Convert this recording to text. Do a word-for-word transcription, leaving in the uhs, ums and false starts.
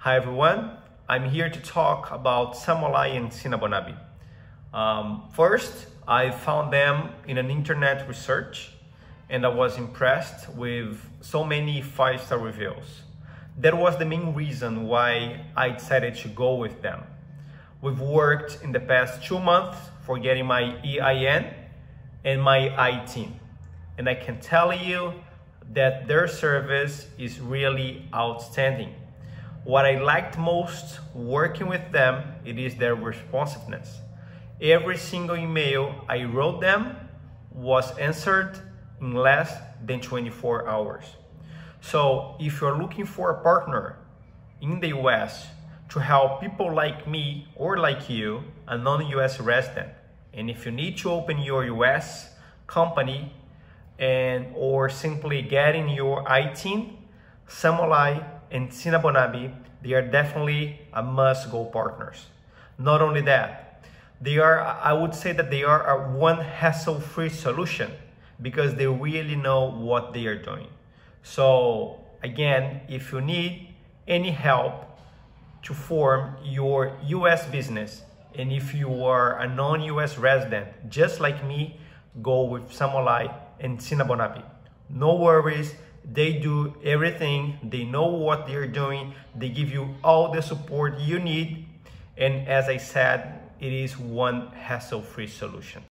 Hi everyone, I'm here to talk about Mollaei and Sina Bonabi. Um, first, I found them in an internet research and I was impressed with so many five-star reviews. That was the main reason why I decided to go with them. We've worked in the past two months for getting my E I N and my I T I N. And I can tell you that their service is really outstanding. What I liked most working with them, it is their responsiveness. Every single email I wrote them was answered in less than twenty-four hours. So if you're looking for a partner in the U S to help people like me or like you, a non-U S resident, and if you need to open your U S company and or simply getting your I T I N, Mollaei and Sina Bonabi, they are definitely a must-go partners. Not only that, they are, I would say that they are a one hassle-free solution because they really know what they are doing. So again, if you need any help to form your U S business, and if you are a non-U S resident, just like me, go with Mollaei and Sina Bonabi. No worries, they do everything, they know what they're doing, they give you all the support you need, and as I said, it is one hassle-free solution.